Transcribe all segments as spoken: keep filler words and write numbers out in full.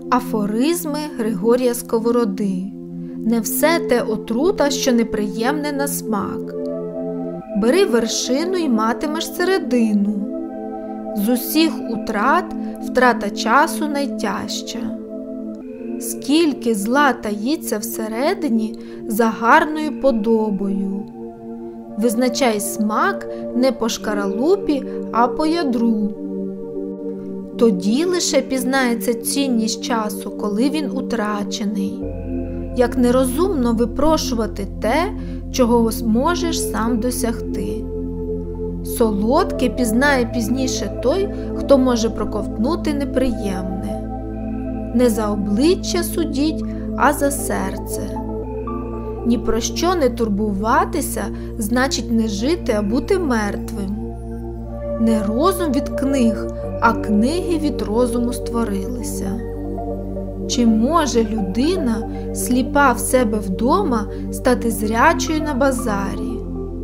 Афоризми Григорія Сковороди. Не все те отрута, що неприємне на смак. Бери вершину й матимеш середину. З усіх утрат втрата часу найтяжча. Скільки зла таїться всередині за гарною подобою. Визначай смак не по шкаралупі, а по ядру. Тоді лише пізнається цінність часу, коли він утрачений. Як нерозумно випрошувати те, чого можеш сам досягти. Солодке пізнає пізніше той, хто може проковтнути неприємне. Не за обличчя судіть, а за серце. Ні про що не турбуватися, значить не жити, а бути мертвим. Не розум від книг, а книги від розуму створилися. Чи може людина, сліпа в себе вдома, стати зрячою на базарі?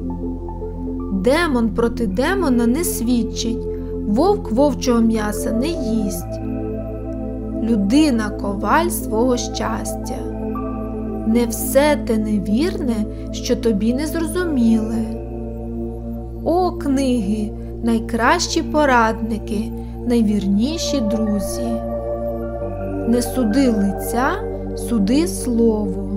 Демон проти демона не свідчить, вовк вовчого м'яса не їсть. Людина – коваль свого щастя. Не все те невірне, що тобі не зрозуміле. О, книги, найкращі порадники, найвірніші друзі! Не суди лиця, суди слово.